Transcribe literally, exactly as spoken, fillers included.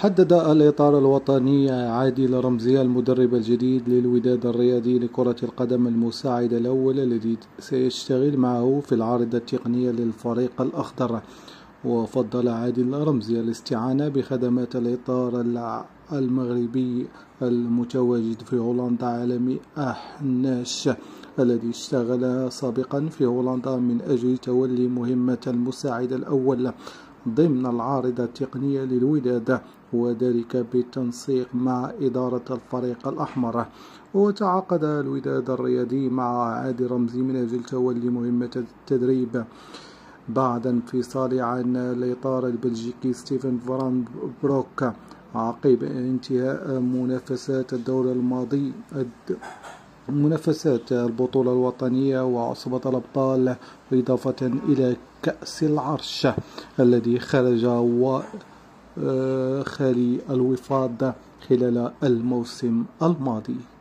حدد الإطار الوطني عادل رمزي المدرب الجديد للوداد الرياضي لكرة القدم المساعد الأول الذي سيشتغل معه في العارضة التقنية للفريق الأخضر. وفضل عادل رمزي الاستعانة بخدمات الإطار المغربي المتواجد في هولندا عالمي أحناش الذي اشتغل سابقا في هولندا من أجل تولي مهمة المساعد الأول ضمن العارضة التقنية للوداد، وذلك بالتنسيق مع إدارة الفريق الأحمر. وتعاقد الوداد الرياضي مع عادل رمزي من أجل تولي مهمة التدريب بعد انفصال عن الإطار البلجيكي ستيفن فان بروك عقب انتهاء منافسات الدور الماضي منافسات البطولة الوطنية وعصبة الأبطال، إضافة إلى كأس العرش الذي خرج وخالي الوفاض خلال الموسم الماضي.